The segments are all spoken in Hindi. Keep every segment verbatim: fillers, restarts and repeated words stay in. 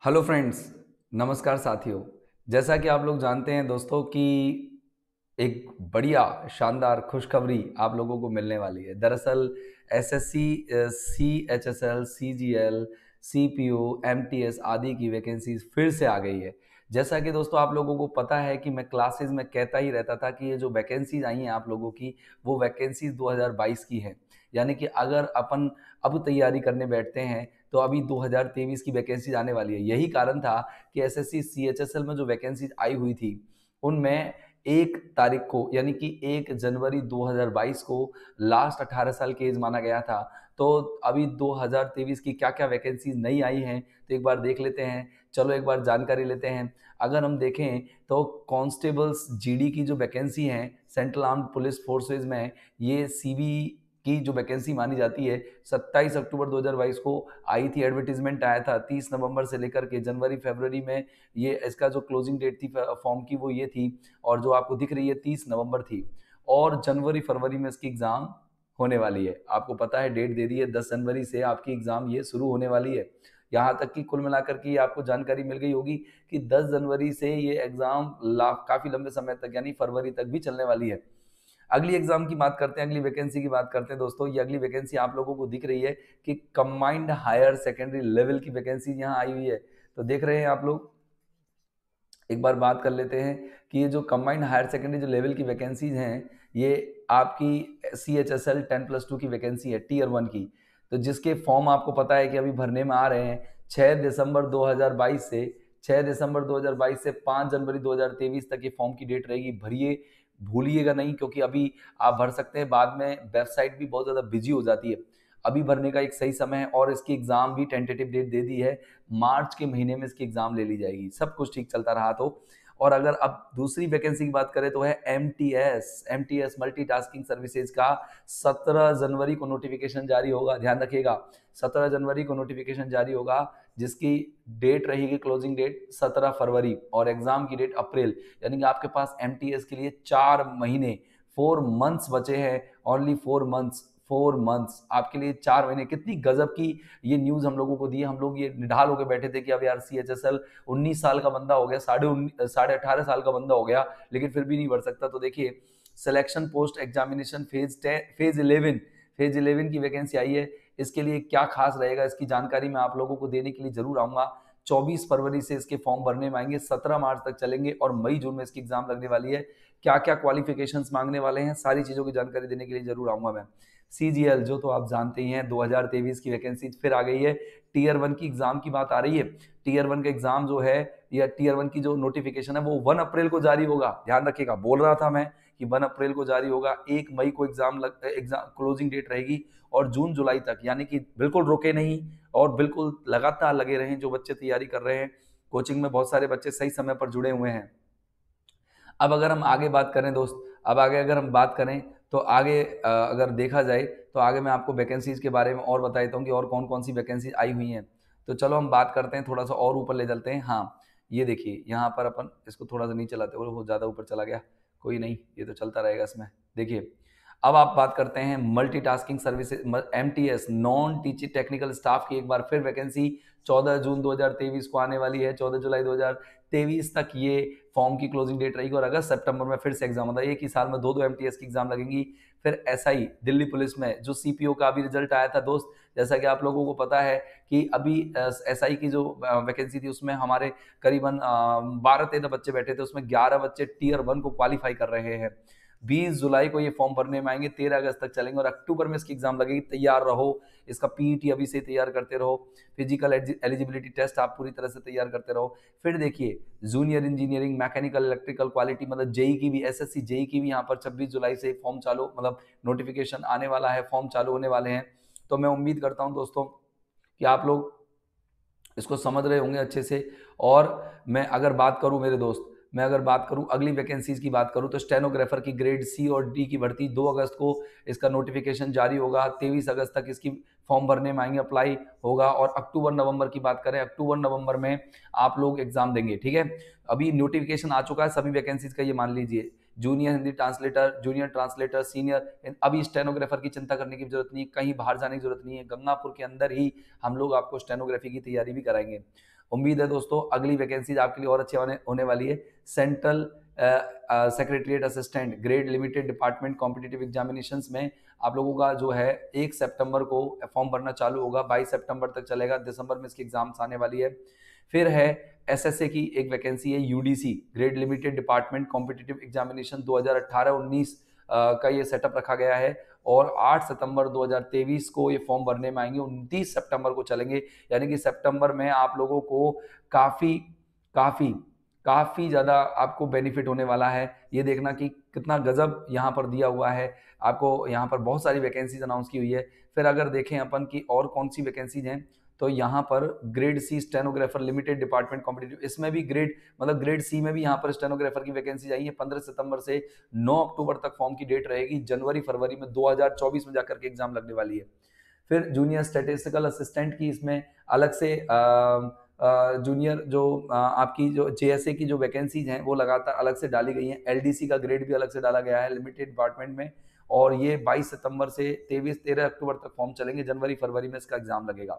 हेलो फ्रेंड्स, नमस्कार साथियों। जैसा कि आप लोग जानते हैं दोस्तों कि एक बढ़िया शानदार खुशखबरी आप लोगों को मिलने वाली है। दरअसल SSC, CHSL, CGL, CPO, MTS आदि की वैकेंसीज फिर से आ गई है। जैसा कि दोस्तों आप लोगों को पता है कि मैं क्लासेस में कहता ही रहता था कि ये जो वैकेंसीज आई हैं आप लोगों की, वो वैकेंसीज दो हज़ार बाईस की हैं। यानी कि अगर अपन अब तैयारी करने बैठते हैं तो अभी दो हज़ार तेईस की वैकेंसीज आने वाली है। यही कारण था कि एसएससी सीएचएसएल में जो वैकेंसीज आई हुई थी उनमें एक तारीख को यानी कि एक जनवरी दो हज़ार बाईस को लास्ट अठारह साल की एज माना गया था। तो अभी दो हज़ार तेईस की क्या क्या वैकेंसीज नई आई हैं तो एक बार देख लेते हैं। चलो एक बार जानकारी लेते हैं। अगर हम देखें तो कांस्टेबल्स जीडी की जो वैकेंसी है सेंट्रल आर्म्ड पुलिस फोर्सेज में, ये सीवी की जो वैकेंसी मानी जाती है सत्ताईस अक्टूबर दो हज़ार बाईस को आई थी। एडवर्टीजमेंट आया था तीस नवंबर से लेकर के जनवरी फरवरी में। ये इसका जो क्लोजिंग डेट थी फॉर्म की वो ये थी, और जो आपको दिख रही है तीस नवंबर थी। और जनवरी फरवरी में इसकी एग्जाम होने वाली है। आपको पता है डेट दे दी है, दस जनवरी से आपकी एग्जाम ये शुरू होने वाली है। यहाँ तक कि कुल मिलाकर के आपको जानकारी मिल गई होगी कि दस जनवरी से ये एग्जाम काफी लंबे समय तक यानी फरवरी तक भी चलने वाली है। अगली एग्जाम की बात करते हैं, अगली वैकेंसी की बात करते हैं दोस्तों। ये अगली वैकेंसी आप लोगों को दिख रही है कि कंबाइंड हायर सेकेंडरी लेवल की वैकेंसी यहाँ आई हुई है। तो देख रहे हैं आप लोग, एक बार बात कर लेते हैं कि ये जो कंबाइंड हायर सेकेंडरी जो लेवल की वैकेंसीज हैं, ये आपकी C H S L ten plus two की वैकेंसी है, टीयर वन की। तो जिसके फॉर्म आपको पता है कि अभी भरने में आ रहे हैं छह दिसंबर दो हज़ार बाईस से छह दिसंबर दो हज़ार बाईस से पाँच जनवरी दो हज़ार तेईस तक ये फॉर्म की डेट रहेगी। भरिए, भूलिएगा नहीं, क्योंकि अभी आप भर सकते हैं, बाद में वेबसाइट भी बहुत ज़्यादा बिजी हो जाती है। अभी भरने का एक सही समय है, और इसकी एग्जाम भी टेंटेटिव डेट दे दी है, मार्च के महीने में इसकी एग्जाम ले ली जाएगी, सब कुछ ठीक चलता रहा तो। और अगर अब दूसरी वैकेंसी की बात करें तो है एमटीएस, एमटीएस मल्टीटास्किंग सर्विसेज का सत्रह जनवरी को नोटिफिकेशन जारी होगा। ध्यान रखिएगा, सत्रह जनवरी को नोटिफिकेशन जारी होगा, जिसकी डेट रहेगी क्लोजिंग डेट सत्रह फरवरी और एग्जाम की डेट अप्रैल। यानी कि आपके पास एमटीएस के लिए चार महीने, फोर मंथ्स बचे हैं। Only four months, four months आपके लिए, चार महीने। कितनी गजब की ये न्यूज हम लोगों को दी है। हम लोग ये निढाल होकर बैठे थे कि अब यार सी एच एस एल उन्नीस साल का बंदा हो गया, साढ़े साढ़े अठारह साल का बंदा हो गया, लेकिन फिर भी नहीं बढ़ सकता। तो देखिए, selection post examination phase phase eleven phase eleven की वैकेंसी आई है। इसके लिए क्या खास रहेगा, इसकी जानकारी मैं आप लोगों को देने के लिए जरूर आऊंगा। चौबीस फरवरी से इसके फॉर्म भरने में आएंगे, सत्रह मार्च तक चलेंगे, और मई जून में इसकी एग्जाम लगने वाली है। क्या क्या क्वालिफिकेशंस मांगने वाले हैं, सारी चीजों की जानकारी देने के लिए जरूर आऊंगा मैं। सीजीएल जो तो आप जानते ही हैं, दो हज़ार तेईस की वैकेंसी फिर आ गई है। टीयर वन की एग्जाम की बात आ रही है। टीयर वन का एग्जाम जो है, या टीयर वन की जो नोटिफिकेशन है, वो वन अप्रैल को जारी होगा। ध्यान रखिएगा, बोल रहा था मैं कि वन अप्रैल को जारी होगा। एक मई को एग्जाम लग एग्जाम क्लोजिंग डेट रहेगी, और जून जुलाई तक, यानी कि बिल्कुल रुके नहीं और बिल्कुल लगातार लगे रहें जो बच्चे तैयारी कर रहे हैं। कोचिंग में बहुत सारे बच्चे सही समय पर जुड़े हुए हैं। अब अगर हम आगे बात करें दोस्त, अब आगे अगर हम बात करें तो आगे अगर देखा जाए तो आगे मैं आपको वैकेंसीज के बारे में और बता देता हूँ कि और कौन कौन सी वैकेंसी आई हुई हैं। तो चलो हम बात करते हैं, थोड़ा सा और ऊपर ले चलते हैं। हाँ, ये देखिए यहाँ पर अपन इसको थोड़ा सा नीचे लाते हैं, वो ज़्यादा ऊपर चला गया, कोई नहीं, ये तो चलता रहेगा इसमें। देखिए, अब आप बात करते हैं multitasking services, MTS non teaching technical staff की। एक बार फिर वैकेंसी चौदह जून दो हज़ार तेईस को आने वाली है। चौदह जुलाई दो हज़ार तेईस तक ये फॉर्म की क्लोजिंग डेट रहेगी, और अगस्त सितंबर में फिर से एग्जाम होता है। एक ही साल में दो दो एमटीएस की एग्जाम लगेंगी। फिर एसआई दिल्ली पुलिस में जो सीपीओ का अभी रिजल्ट आया था दोस्त, जैसा कि आप लोगों को पता है कि अभी एसआई की जो वैकेंसी थी उसमें हमारे करीबन बारह तेरह बच्चे बैठे थे, उसमें ग्यारह बच्चे टीयर वन को क्वालिफाई कर रहे हैं। बीस जुलाई को ये फॉर्म भरने में आएंगे, तेरह अगस्त तक चलेंगे, और अक्टूबर में इसकी एग्जाम लगेगी। तैयार रहो, इसका पीईटी अभी से तैयार करते रहो, फिजिकल एलिजिबिलिटी टेस्ट आप पूरी तरह से तैयार करते रहो। फिर देखिए, junior engineering, mechanical, electrical, quality, मतलब जेई की भी, एसएससी जेई की भी यहाँ पर छब्बीस जुलाई से फॉर्म चालू, मतलब नोटिफिकेशन आने वाला है, फॉर्म चालू होने वाले हैं। तो मैं उम्मीद करता हूँ दोस्तों कि आप लोग इसको समझ रहे होंगे अच्छे से। और मैं अगर बात करूं मेरे दोस्त, मैं अगर बात करूं अगली वैकेंसीज की बात करूं तो स्टेनोग्राफर की ग्रेड सी और डी की भर्ती दो अगस्त को इसका नोटिफिकेशन जारी होगा। तेईस अगस्त तक इसकी फॉर्म भरने में आएंगे, अप्लाई होगा, और अक्टूबर नवंबर की बात करें, अक्टूबर नवंबर में आप लोग एग्जाम देंगे। ठीक है, अभी नोटिफिकेशन आ चुका है सभी वैकेंसीज का, ये मान लीजिए। Junior Hindi translator, junior translator, senior. अभी स्टेनोग्राफर की चिंता करने की जरूरत नहीं है, कहीं बाहर जाने की जरूरत नहीं है, गंगापुर के अंदर ही हम लोग आपको स्टेनोग्राफी की तैयारी भी कराएंगे। उम्मीद है दोस्तों अगली वैकेंसीज आपके लिए और अच्छी होने होने वाली है। Central secretariat assistant grade limited department competitive examinations में आप लोगों का जो है एक सितंबर को फॉर्म भरना चालू होगा, बाईस सितंबर तक चलेगा, दिसंबर में इसकी एग्जाम्स आने वाली है। फिर है एसएसए की एक वैकेंसी है, UDC grade limited department competitive examination दो हज़ार अठारह उन्नीस का ये सेटअप रखा गया है और आठ सितंबर दो हज़ार तेईस को ये फॉर्म भरने में आएंगे, उनतीस सितंबर को चलेंगे। यानी कि सितंबर में आप लोगों को काफ़ी काफ़ी काफ़ी ज़्यादा आपको बेनिफिट होने वाला है। ये देखना कि कितना गजब यहाँ पर दिया हुआ है आपको, यहाँ पर बहुत सारी वैकेंसीज अनाउंस की हुई है। फिर अगर देखें अपन की और कौन सी वैकेंसीज हैं, तो यहाँ पर grade C stenographer limited department competitive, इसमें भी ग्रेड मतलब ग्रेड सी में भी यहाँ पर स्टेनोग्राफर की वैकेंसी आई है। पंद्रह सितंबर से नौ अक्टूबर तक फॉर्म की डेट रहेगी, जनवरी फरवरी में दो हज़ार चौबीस में जाकर के एग्जाम लगने वाली है। फिर जूनियर स्टैटिस्टिकल असिस्टेंट की इसमें अलग से जूनियर जो आ, आपकी जो जेएसए की जो वैकेंसीज हैं वो लगातार अलग से डाली गई हैं। एलडीसी का ग्रेड भी अलग से डाला गया है लिमिटेड डिपार्टमेंट में, और ये बाईस सितंबर से तेईस तेरह अक्टूबर तक फॉर्म चलेंगे, जनवरी फरवरी में इसका एग्जाम लगेगा।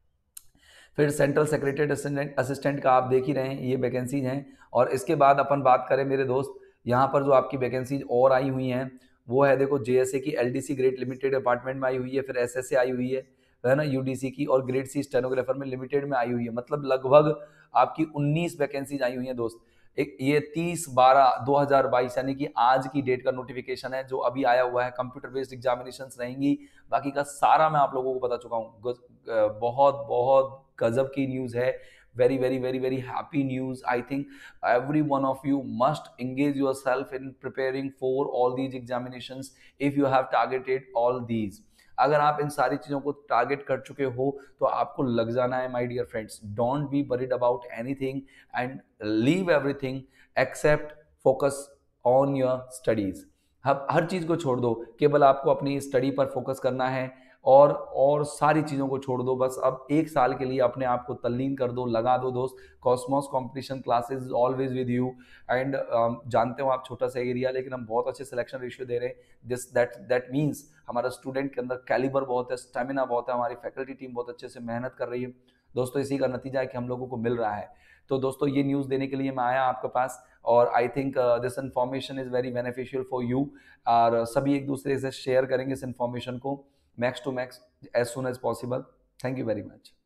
फिर सेंट्रल सेक्रेटरी असिस्टेंट असिस्टेंट का आप देख ही रहे हैं, ये वैकेंसीज हैं। और इसके बाद अपन बात करें मेरे दोस्त, यहाँ पर जो आपकी वैकेंसीज और आई हुई हैं वो है, देखो जेएसए की एलडीसी ग्रेड लिमिटेड डिपार्टमेंट में आई हुई है, फिर एसएसए आई हुई है है ना, यूडीसी की, और ग्रेड सी स्टेनोग्राफर में लिमिटेड में आई हुई है। मतलब लगभग आपकी उन्नीस वैकेंसीज आई हुई हैं दोस्त। एक ये तीस बारह दो हज़ार बाईस यानी कि आज की डेट का नोटिफिकेशन है जो अभी आया हुआ है। कंप्यूटर बेस्ड एग्जामिनेशंस रहेंगी, बाकी का सारा मैं आप लोगों को बता चुका हूँ। बहुत बहुत गजब की न्यूज़ है, very very very very happy news. I think every one of you must engage yourself in preparing for all these examinations if you have targeted all these. अगर आप इन सारी चीज़ों को टारगेट कर चुके हो तो आपको लग जाना है my dear friends. Don't be worried about anything and leave everything except focus on your studies. हर हर चीज़ को छोड़ दो, केवल आपको अपनी स्टडी पर फोकस करना है और और सारी चीज़ों को छोड़ दो। बस अब एक साल के लिए अपने आप को तल्लीन कर दो, लगा दो दोस्त। Cosmos competition classes always with you and जानते हो आप छोटा सा एरिया, लेकिन हम बहुत अच्छे सिलेक्शन रेशियो दे रहे हैं। दिस दैट दैट मीन्स हमारा स्टूडेंट के अंदर कैलिबर बहुत है, स्टेमिना बहुत है, हमारी फैकल्टी टीम बहुत अच्छे से मेहनत कर रही है दोस्तों। इसी का नतीजा है कि हम लोगों को मिल रहा है। तो दोस्तों ये न्यूज़ देने के लिए मैं आया आपके पास, और I think this information is very beneficial for you. और सभी एक दूसरे से शेयर करेंगे इस इन्फॉर्मेशन को max to max as soon as possible. Thank you very much.